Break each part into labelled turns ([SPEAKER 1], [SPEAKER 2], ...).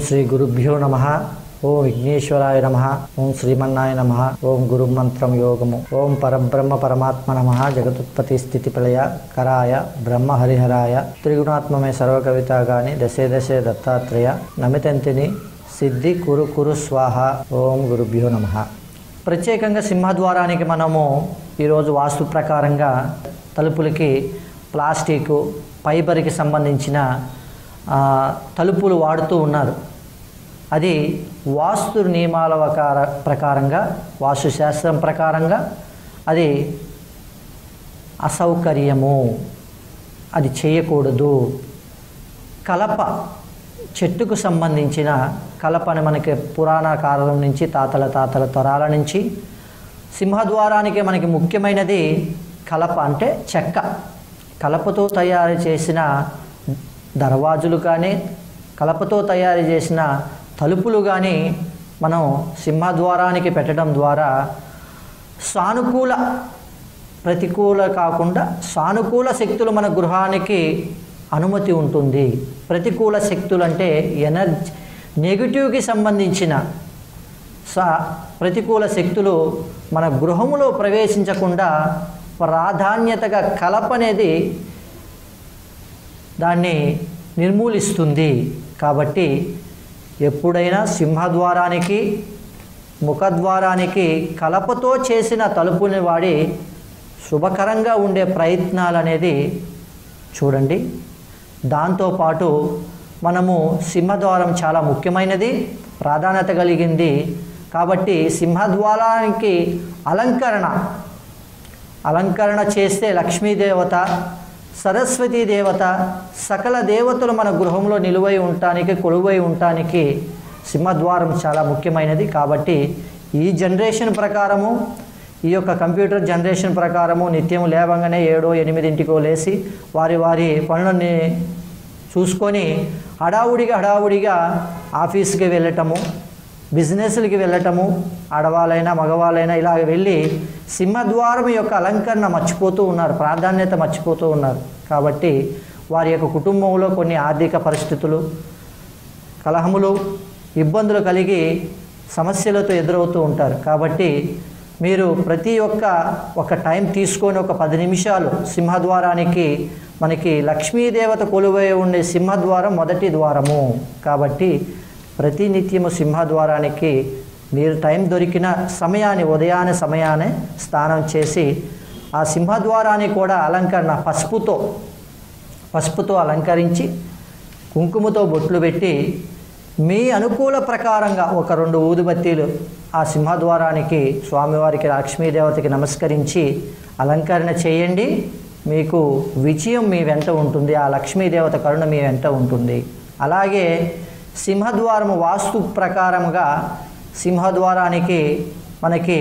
[SPEAKER 1] శ్రీ గురుభ్యో నమః. ఓం విఘ్నేశ్వరాయ నమః. ఓం శ్రీమన్నాయ నమః. ఓం గురుమంత్రం యోగము. ఓం పరబ్రహ్మ పరమాత్మ నమః. జగతుత్పత్తి స్థితి ప్రళయ కరాయ బ్రహ్మ హరిహరాయ త్రిగుణాత్మమే సర్వకవితాగాని దశే దశే దత్తాత్రేయ నమితంతిని సిద్ధి కురు కురు స్వాహ. ఓం గురుభ్యో నమః. ప్రత్యేకంగా సింహద్వారానికి మనము ఈరోజు వాస్తు ప్రకారంగా తలుపులకి ప్లాస్టిక్ ఫైబర్కి సంబంధించిన తలుపులు వాడుతూ ఉన్నారు. అది వాస్తు నియమాల ప్రకారంగా, వాస్తుశాస్త్రం ప్రకారంగా అది అసౌకర్యము, అది చేయకూడదు. కలప చెట్టుకు సంబంధించిన కలపని మనకి పురాణ కాలం నుంచి తాతల తరాల నుంచి సింహద్వారానికి మనకి ముఖ్యమైనది కలప అంటే చెక్క. కలపతో తయారు చేసిన దర్వాజులు కానీ, కలపతో తయారు చేసిన తలుపులు కానీ మనం సింహద్వారానికి పెట్టడం ద్వారా సానుకూల, ప్రతికూల కాకుండా సానుకూల శక్తులు మన గృహానికి అనుమతి ఉంటుంది. ప్రతికూల శక్తులు అంటే ఎనర్జీ, నెగిటివ్కి సంబంధించిన ప్రతికూల శక్తులు మన గృహములో ప్రవేశించకుండా ప్రాధాన్యతగా కలప అనేది దాన్ని నిర్మూలిస్తుంది. కాబట్టి ఎప్పుడైనా సింహద్వారానికి, ముఖద్వారానికి కలపతో చేసిన తలుపుని వాడి శుభకరంగా ఉండే ప్రయత్నాలు అనేది చూడండి. దాంతోపాటు మనము సింహద్వారం చాలా ముఖ్యమైనది, ప్రాధాన్యత కలిగింది. కాబట్టి సింహద్వారానికి అలంకరణ చేస్తే లక్ష్మీదేవత, సరస్వతీ దేవత, సకల దేవతలు మన గృహంలో నిలువై ఉండటానికి, కొలువై ఉండటానికి సింహద్వారం చాలా ముఖ్యమైనది. కాబట్టి ఈ జనరేషన్ ప్రకారము, ఈ యొక్క కంప్యూటర్ జనరేషన్ ప్రకారము నిత్యం లేవగానే 7-8 లేచి వారి పనులని చూసుకొని హడావుడిగా ఆఫీస్కి వెళ్ళటము, బిజినెస్లకి వెళ్ళటము, ఆడవాళ్ళైనా మగవాళ్ళైనా ఇలా వెళ్ళి సింహద్వారం యొక్క అలంకరణ మర్చిపోతూ ఉన్నారు, ప్రాధాన్యత మర్చిపోతూ ఉన్నారు. కాబట్టి వారి యొక్క కుటుంబంలో కొన్ని ఆర్థిక పరిస్థితులు, కలహములు, ఇబ్బందులు కలిగి సమస్యలతో ఎదురవుతూ ఉంటారు. కాబట్టి మీరు ప్రతి ఒక టైం తీసుకొని ఒక 10 నిమిషాలు సింహద్వారానికి, మనకి లక్ష్మీదేవత కొలువై ఉండే సింహద్వారం మొదటి ద్వారము. కాబట్టి ప్రతినిత్యము సింహద్వారానికి మీరు టైం దొరికిన సమయాన్ని, ఉదయాన్నే సమయాన్ని స్నానం చేసి ఆ సింహద్వారాన్ని కూడా అలంకరణ పసుపుతో అలంకరించి, కుంకుమతో బొట్లు పెట్టి, మీ అనుకూల ప్రకారంగా ఒక 2 ఊదుబత్తీలు ఆ సింహద్వారానికి, స్వామివారికి, లక్ష్మీదేవతకి నమస్కరించి అలంకరణ చేయండి. మీకు విజయం మీ వెంట ఉంటుంది, ఆ లక్ష్మీదేవత కరుణ మీ వెంట ఉంటుంది. అలాగే సింహద్వారము వాస్తు ప్రకారంగా సింహద్వారానికి మనకి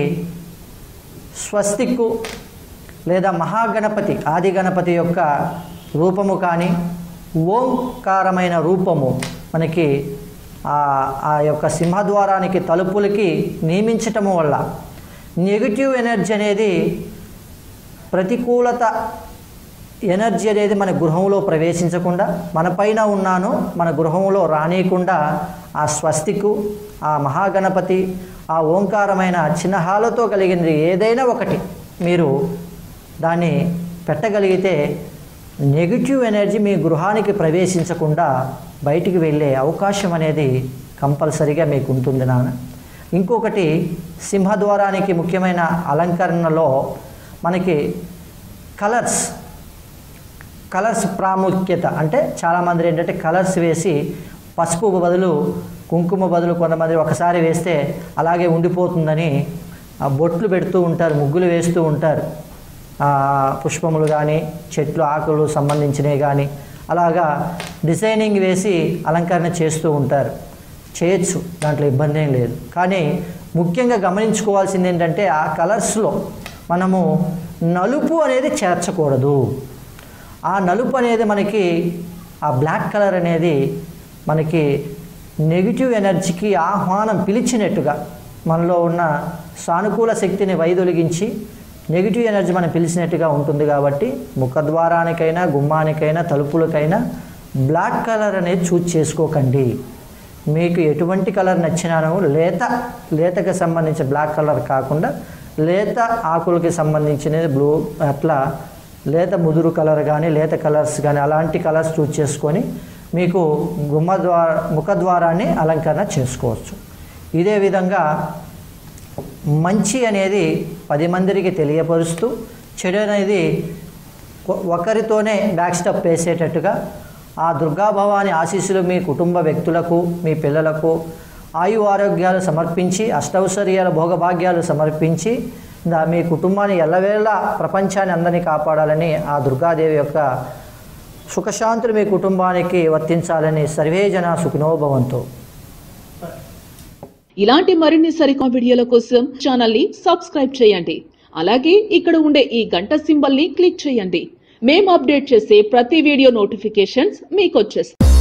[SPEAKER 1] స్వస్తిక్కు లేదా మహాగణపతి, ఆది గణపతి యొక్క రూపము కానీ, ఓంకారమైన రూపము మనకి ఆ యొక్క సింహద్వారానికి తలుపులకి నియమించటము వల్ల నెగిటివ్ ఎనర్జీ అనేది, ప్రతికూలత ఎనర్జీ అనేది మన గృహంలో ప్రవేశించకుండా, మన పైన ఉన్నాను మన గృహంలో రానియకుండా ఆ స్వస్తికు, ఆ మహాగణపతి, ఆ ఓంకారమైన చిహ్నాలతో కలిగింది ఏదైనా ఒకటి మీరు దాన్ని పెట్టగలిగితే నెగిటివ్ ఎనర్జీ మీ గృహానికి ప్రవేశించకుండా బయటికి వెళ్ళే అవకాశం అనేది కంపల్సరీగా మీకు ఉంటుంది నాన్న. ఇంకొకటి, సింహద్వారానికి ముఖ్యమైన అలంకరణలో మనకి కలర్స్ ప్రాముఖ్యత. అంటే చాలామంది ఏంటంటే కలర్స్ వేసి, పసుపు బదులు కుంకుమ బదులు కొంతమంది ఒకసారి వేస్తే అలాగే ఉండిపోతుందని బొట్లు పెడుతూ ఉంటారు, ముగ్గులు వేస్తూ ఉంటారు. పుష్పములు కానీ, చెట్లు ఆకులు సంబంధించినవి కానీ అలాగా డిజైనింగ్ వేసి అలంకరణ చేస్తూ ఉంటారు. చేయొచ్చు, దాంట్లో ఇబ్బంది ఏం లేదు. కానీ ముఖ్యంగా గమనించుకోవాల్సింది ఏంటంటే ఆ కలర్స్లో మనము నలుపు అనేది చేర్చకూడదు. ఆ నలుపు అనేది మనకి, ఆ బ్లాక్ కలర్ అనేది మనకి నెగిటివ్ ఎనర్జీకి ఆహ్వానం పిలిచినట్టుగా, మనలో ఉన్న సానుకూల శక్తిని వైదొలిగించి నెగిటివ్ ఎనర్జీ మనం పిలిచినట్టుగా ఉంటుంది. కాబట్టి ముఖద్వారానికైనా, గుమ్మానికైనా, తలుపులకైనా బ్లాక్ కలర్ అనేది చూజ్ చేసుకోకండి. మీకు ఎటువంటి కలర్ నచ్చినానో లేతకు సంబంధించి బ్లాక్ కలర్ కాకుండా లేత ఆకులకి సంబంధించినది బ్లూ, అట్లా లేత ముదురు కలర్ కానీ లేత కలర్స్ కానీ అలాంటి కలర్స్ చూస్ చేసుకొని మీకు ముఖద్వారాన్ని అలంకరణ చేసుకోవచ్చు. ఇదే విధంగా మంచి అనేది 10 మందికి తెలియపరుస్తూ చెడు అనేది ఒకరితోనే బ్యాక్ స్టెప్ వేసేటట్టుగా ఆ దుర్గాభవాని ఆశీస్సులు మీ కుటుంబ వ్యక్తులకు, మీ పిల్లలకు ఆయు ఆరోగ్యాలు సమర్పించి, అష్టౌశ్వర్యాల భోగభాగ్యాలు సమర్పించి మీ కుటుంబాన్ని ఎల్లవేళ ప్రపంచాన్ని అందరినీ కాపాడాలని ఆ దుర్గాదేవి యొక్క సుఖశాంతులు మీ కుటుంబానికి వర్తించాలని సర్వే జన సుఖినో భవంతు.
[SPEAKER 2] ఇలాంటి మరిన్ని సరికొత్త వీడియోల కోసం ఛానల్ ని సబ్స్క్రైబ్ చేయండి. అలాగే ఇక్కడ ఉండే ఈ గంట సింబల్ ని క్లిక్ చేయండి. మేము అప్డేట్ చేసే ప్రతి వీడియో నోటిఫికేషన్స్ మీకు వచ్చేస్తాయి.